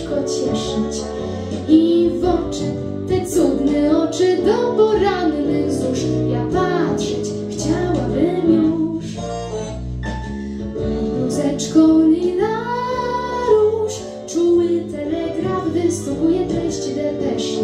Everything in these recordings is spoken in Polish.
serduszko cieszyć i w oczy, te cudne oczy do porannych zórz ja patrzeć chciałabym już. Bluzeczką lila róż, czuły telegraf wystukuje treść depeszy.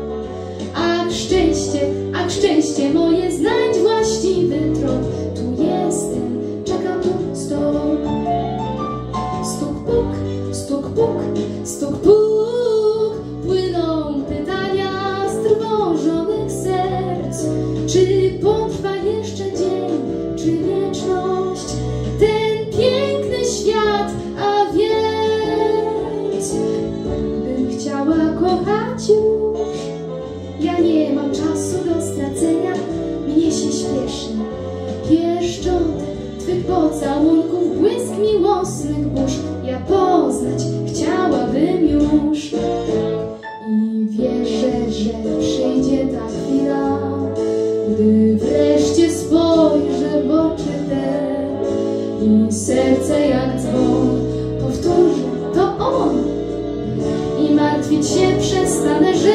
Ach szczęście moje, znajdź właściwy trop. Tu jestem, czekam tu z tobą. Stuk puk, stuk puk, stuk puk. Płyną pytania z trwożonych serc. Czy potrwa jeszcze dzień, czy wieczność? Ten piękny świat, a więc bym chciała kochać już. Ja nie mam czasu do stracenia, mnie się śpieszy. Pieszczotę twych pocałunków, błysk miłosnych burz ja poznać chciałabym już. I wierzę, że przyjdzie ta chwila, gdy wreszcie spojrzę w oczy te i serce jak dzwon powtórzy, to on. I martwić się przestanę, że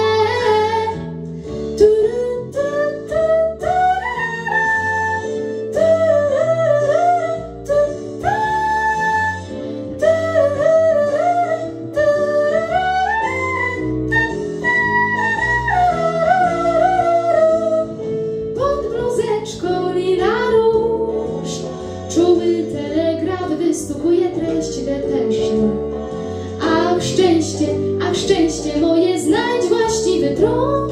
lila róż, czuły telegraf wystukuje treść depeszy. Ach szczęście moje, znajdź właściwy trop.